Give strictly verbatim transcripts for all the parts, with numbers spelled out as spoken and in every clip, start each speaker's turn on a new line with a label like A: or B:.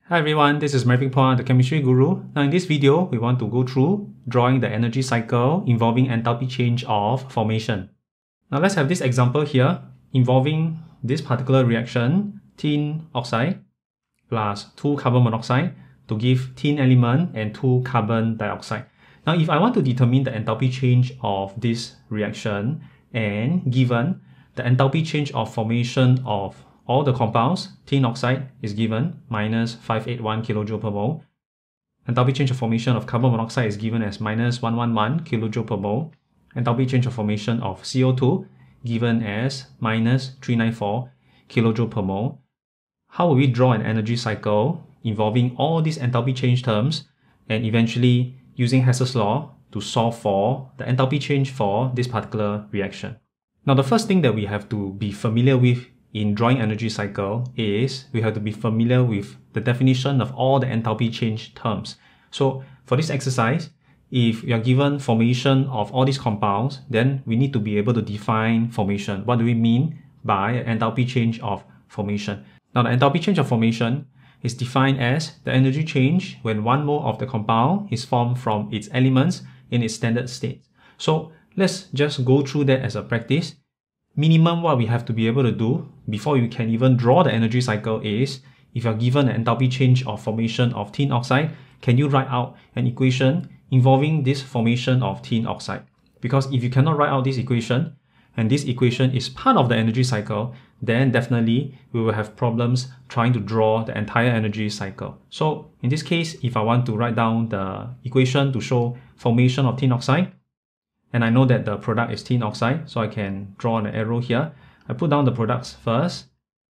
A: Hi everyone, this is Marvin Pua, the Chemistry Guru. Now in this video, we want to go through drawing the energy cycle involving enthalpy change of formation. Now let's have this example here involving this particular reaction, tin oxide plus two carbon monoxide to give tin element and two carbon dioxide. Now if I want to determine the enthalpy change of this reaction and given the enthalpy change of formation of all the compounds, tin oxide is given minus five hundred eighty-one kilojoule per mole. Enthalpy change of formation of carbon monoxide is given as minus one hundred eleven kilojoule per mole. Enthalpy change of formation of C O two given as minus three hundred ninety-four kilojoule per mole. How will we draw an energy cycle involving all these enthalpy change terms and eventually using Hess's law to solve for the enthalpy change for this particular reaction? Now the first thing that we have to be familiar with in drawing energy cycle is we have to be familiar with the definition of all the enthalpy change terms. So for this exercise, if you are given formation of all these compounds, then we need to be able to define formation. What do we mean by enthalpy change of formation? Now the enthalpy change of formation is defined as the energy change when one mole of the compound is formed from its elements in its standard state. So let's just go through that as a practice. Minimum what we have to be able to do before you can even draw the energy cycle is, if you're given an enthalpy change of formation of tin oxide, can you write out an equation involving this formation of tin oxide? Because if you cannot write out this equation, and this equation is part of the energy cycle, then definitely we will have problems trying to draw the entire energy cycle. So in this case, if I want to write down the equation to show formation of tin oxide, and I know that the product is tin oxide, so I can draw an arrow here. I put down the products first.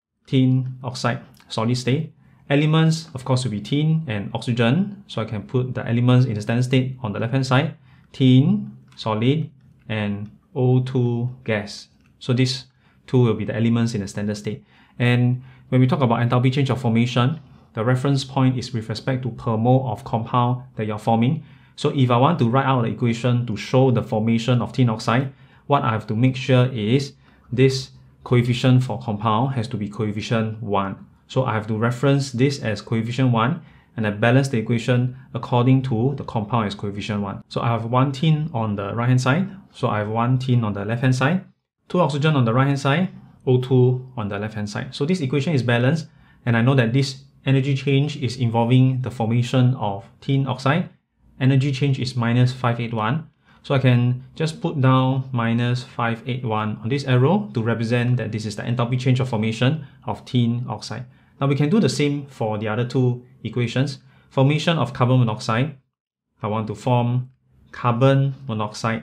A: Tin oxide, solid state. Elements, of course, will be tin and oxygen, so I can put the elements in the standard state on the left-hand side. Tin, solid, and O two gas. So these two will be the elements in the standard state. And when we talk about enthalpy change of formation, the reference point is with respect to per mole of compound that you're forming. So if I want to write out the equation to show the formation of tin oxide, what I have to make sure is this coefficient for compound has to be coefficient one. So I have to reference this as coefficient one, and I balance the equation according to the compound as coefficient one. So I have one tin on the right hand side, so I have one tin on the left hand side, two oxygen on the right hand side, O two on the left hand side. So this equation is balanced, and I know that this energy change is involving the formation of tin oxide. Energy change is minus five hundred eighty-one. So I can just put down minus five hundred eighty-one on this arrow to represent that this is the enthalpy change of formation of tin oxide. Now we can do the same for the other two equations. Formation of carbon monoxide. I want to form carbon monoxide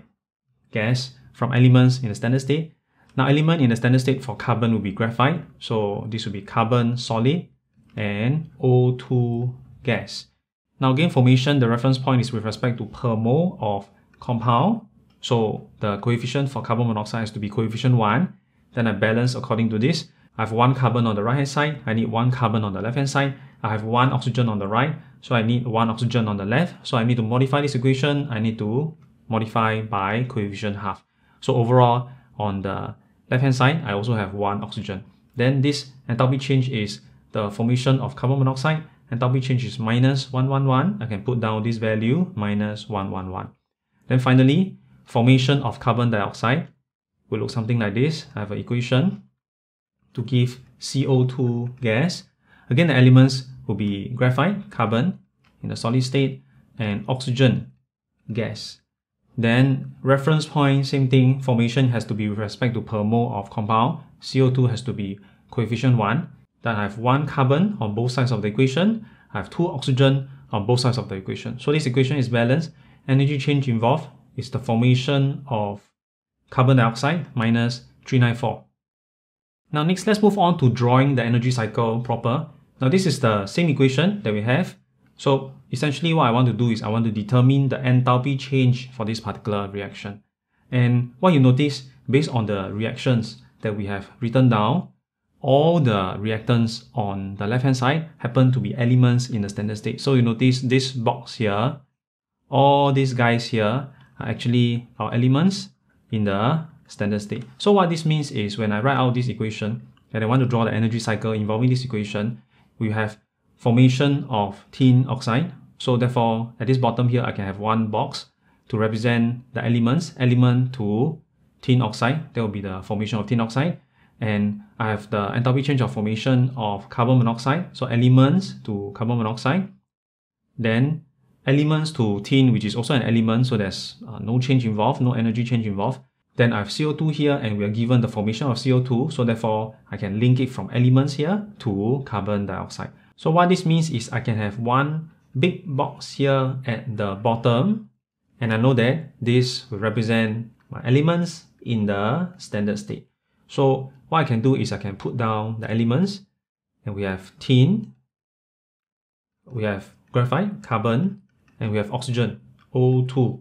A: gas from elements in the standard state. Now element in the standard state for carbon will be graphite. So this will be carbon solid and O two gas. Now again, formation, the reference point is with respect to per mole of compound. So the coefficient for carbon monoxide has to be coefficient one. Then I balance according to this. I have one carbon on the right hand side. I need one carbon on the left hand side. I have one oxygen on the right. So I need one oxygen on the left. So I need to modify this equation. I need to modify by coefficient half. So overall, on the left hand side, I also have one oxygen. Then this enthalpy change is the formation of carbon monoxide. Enthalpy change is minus one hundred eleven. I can put down this value, minus one hundred eleven. Then finally, formation of carbon dioxide will look something like this. I have an equation to give C O two gas. Again, the elements will be graphite, carbon in the solid state, and oxygen gas. Then reference point, same thing. Formation has to be with respect to per mole of compound. C O two has to be coefficient one. Then I have one carbon on both sides of the equation. I have two oxygen on both sides of the equation. So this equation is balanced. Energy change involved is the formation of carbon dioxide minus three hundred ninety-four. Now next, let's move on to drawing the energy cycle proper. Now this is the same equation that we have. So essentially what I want to do is I want to determine the enthalpy change for this particular reaction. And what you notice, based on the reactions that we have written down, all the reactants on the left hand side happen to be elements in the standard state. So you notice this box here, all these guys here are actually our elements in the standard state. So what this means is when I write out this equation and I want to draw the energy cycle involving this equation, we have formation of tin oxide. So therefore, at this bottom here, I can have one box to represent the elements, element to tin oxide. That will be the formation of tin oxide. And I have the enthalpy change of formation of carbon monoxide. So elements to carbon monoxide. Then elements to tin, which is also an element, so there's uh, no change involved, no energy change involved. Then I have C O two here, and we are given the formation of C O two, so therefore I can link it from elements here to carbon dioxide. So what this means is I can have one big box here at the bottom, and I know that this will represent my elements in the standard state. So what I can do is I can put down the elements, and we have tin, we have graphite, carbon, and we have oxygen, O two.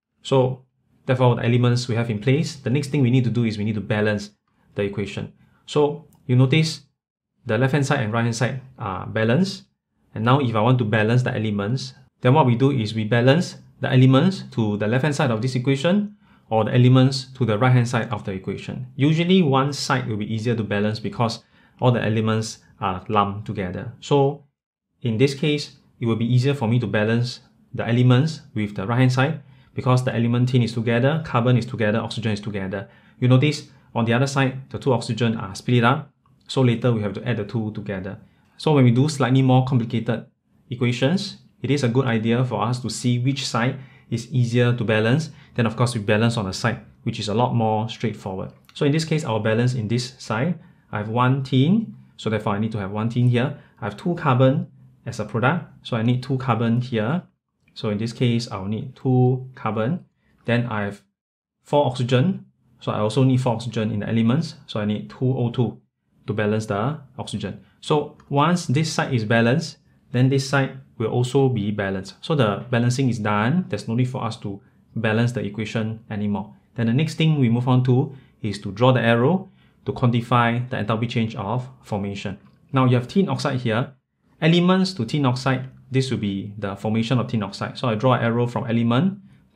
A: So therefore, the elements we have in place, the next thing we need to do is we need to balance the equation. So you notice the left hand side and right hand side are balanced. And now if I want to balance the elements, then what we do is we balance the elements to the left hand side of this equation or the elements to the right hand side of the equation. Usually one side will be easier to balance because all the elements are lumped together. So in this case, it will be easier for me to balance the elements with the right hand side because the element tin is together, carbon is together, oxygen is together. You notice on the other side, the two oxygen are split up. So later we have to add the two together. So when we do slightly more complicated equations, it is a good idea for us to see which side is easier to balance. Then of course we balance on the side, which is a lot more straightforward. So in this case, I'll balance in this side. I have one tin, so therefore I need to have one tin here. I have two carbon as a product, so I need two carbon here. So in this case, I'll need two carbon. Then I have four oxygen, so I also need four oxygen in the elements, so I need two O two to balance the oxygen. So once this side is balanced, then this side will also be balanced. So the balancing is done. There's no need for us to balance the equation anymore. Then the next thing we move on to is to draw the arrow to quantify the enthalpy change of formation. Now you have tin oxide here. Elements to tin oxide, this will be the formation of tin oxide. So I draw an arrow from element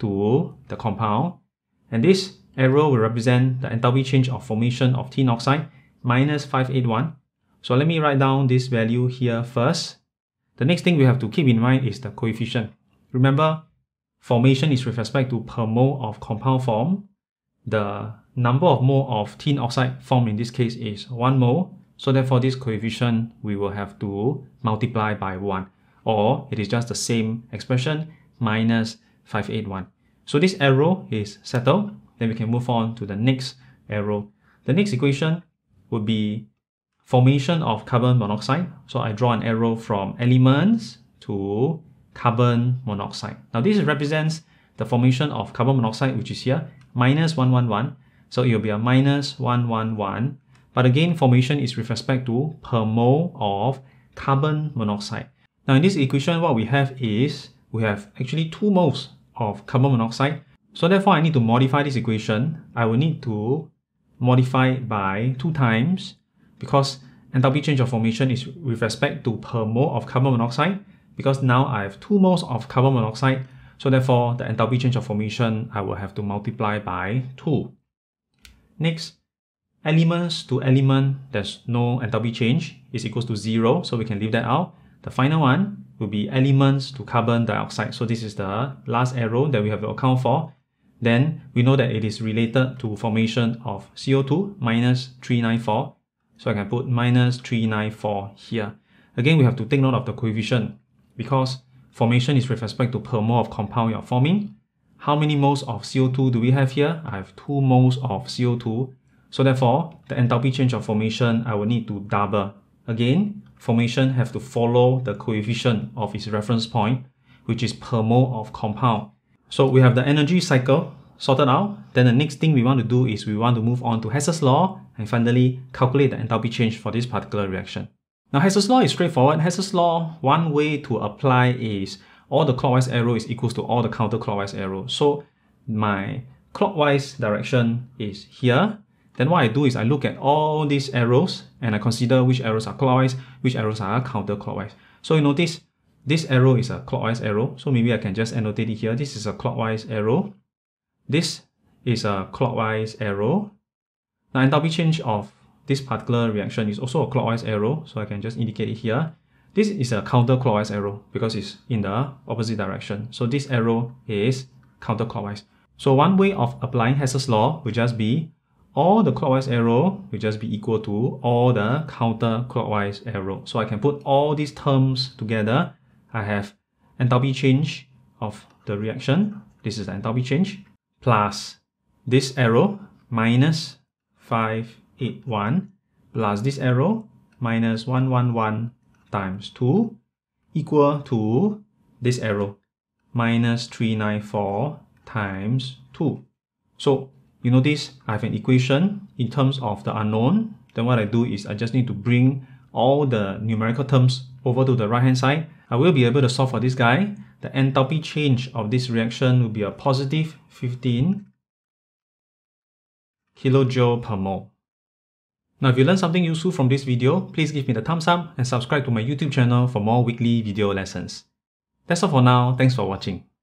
A: to the compound. And this arrow will represent the enthalpy change of formation of tin oxide minus five eighty-one. So let me write down this value here first. The next thing we have to keep in mind is the coefficient. Remember, formation is with respect to per mole of compound form. The number of mole of tin oxide formed in this case is one mole. So therefore this coefficient we will have to multiply by one. Or it is just the same expression minus five eighty-one. So this arrow is settled. Then we can move on to the next arrow. The next equation would be formation of carbon monoxide. So I draw an arrow from elements to carbon monoxide. Now this represents the formation of carbon monoxide, which is here, minus one hundred eleven. So it will be a minus one hundred eleven. But again, formation is with respect to per mole of carbon monoxide. Now in this equation, what we have is, we have actually two moles of carbon monoxide. So therefore I need to modify this equation. I will need to modify it by two times because enthalpy change of formation is with respect to per mole of carbon monoxide. Because now I have two moles of carbon monoxide, so therefore the enthalpy change of formation I will have to multiply by two. Next, elements to element, there's no enthalpy change, is equals to zero, so we can leave that out. The final one will be elements to carbon dioxide. So this is the last arrow that we have to account for. Then we know that it is related to formation of C O two minus three ninety-four. So I can put minus three ninety-four here. Again, we have to take note of the coefficient because formation is with respect to per mole of compound you're forming. How many moles of C O two do we have here? I have two moles of C O two. So therefore, the enthalpy change of formation, I will need to double. Again, formation have to follow the coefficient of its reference point, which is per mole of compound. So we have the energy cycle sorted out. Then the next thing we want to do is we want to move on to Hess's Law and finally calculate the enthalpy change for this particular reaction. Now Hess's Law is straightforward. Hess's Law, one way to apply is all the clockwise arrow is equals to all the counterclockwise arrow. So my clockwise direction is here. Then what I do is I look at all these arrows and I consider which arrows are clockwise, which arrows are counterclockwise. So you notice this arrow is a clockwise arrow. So maybe I can just annotate it here. This is a clockwise arrow. This is a clockwise arrow. Now enthalpy change of this particular reaction is also a clockwise arrow. So I can just indicate it here. This is a counterclockwise arrow because it's in the opposite direction. So this arrow is counterclockwise. So one way of applying Hess's law will just be all the clockwise arrow will just be equal to all the counterclockwise arrow. So I can put all these terms together. I have enthalpy change of the reaction. This is the enthalpy change plus this arrow minus five eighty-one plus this arrow minus one hundred eleven times two equal to this arrow minus three hundred ninety-four times two. So you notice I have an equation in terms of the unknown. Then what I do is I just need to bring all the numerical terms over to the right hand side. I will be able to solve for this guy. The enthalpy change of this reaction will be a positive fifteen kilojoule per mole. Now if you learned something useful from this video, please give me the thumbs up and subscribe to my YouTube channel for more weekly video lessons. That's all for now. Thanks for watching.